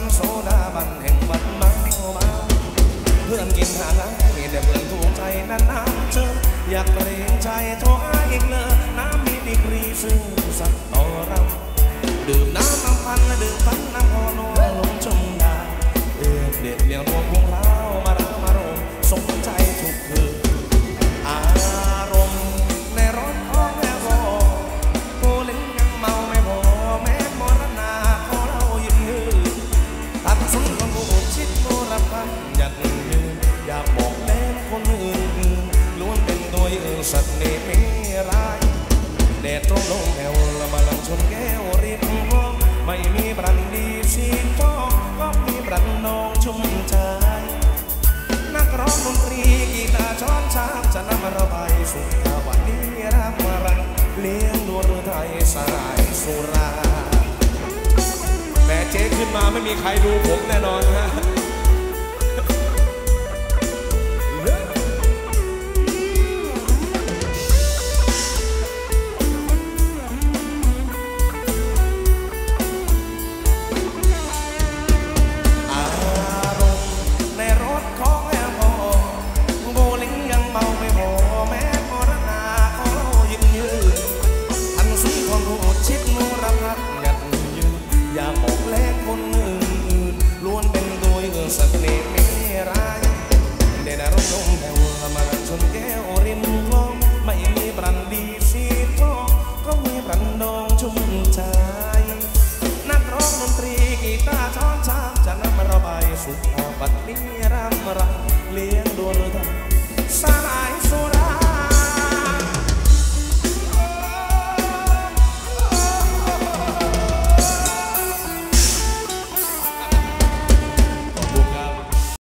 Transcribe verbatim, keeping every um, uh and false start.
โซดาบันแห่งบันเมามาเพื่อนกินหางมีแต่เพื่อนถูกใจนานๆเจออยากเกรงใจโทรหาอีกเลยน้ำมีดีกรีซึ่งสักต่อเราดื่มน้ำน้ำพันและดื่มพันน้ำพอนัวลงชมดาเดือดเด็ดเลี้ยงวงวงเล้ามารามาโรมสมใจทุกคืนอารมณ์ในรถของแม่บอกกูเล่นยังเมาไม่พอแม้มรณะขอเรายืนยืนตัดสุนของกูชิดโนรับพันอยากยืนอยากบอกเล่นคนอื่นล้วนเป็นตัวอื่นสัตว์นี่ไม่ร้ายแดดตรงลงแถวละมาลังชนแก้วริมห้องไม่มีบรันดีสีทองก็มีบรันนองชุ่มใจนักร้องดนตรีกีตาร์ช้อนชามจะนำมาระบายสุขวันนี้รับมารังเลี้ยงดูรือไทยสายสุราแม่เจ๊ขึ้นมาไม่มีใครดูผมแน่นอนฮะสักเน่ไม่ร้ายเด่นอารมณ์ลมแผ่วมาลังชนแก้วริมคลองไม่มีบรันดีสีทองก็มีบรันดองชุ่มใจนักร้องดนตรีกีตาร์ช้อนชามจะนำมาระบายสุขบัดนี้รำรังเลี้ยงดูเรือไทย